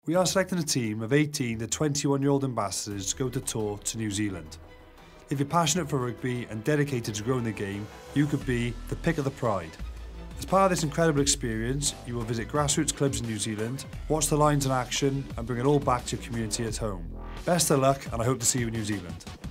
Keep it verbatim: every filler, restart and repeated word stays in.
We are selecting a team of eighteen to twenty-one year old ambassadors to go to tour to New Zealand. If you're passionate for rugby and dedicated to growing the game, you could be the pick of the pride. As part of this incredible experience, you will visit grassroots clubs in New Zealand, watch the Lions in action and bring it all back to your community at home. Best of luck, and I hope to see you in New Zealand.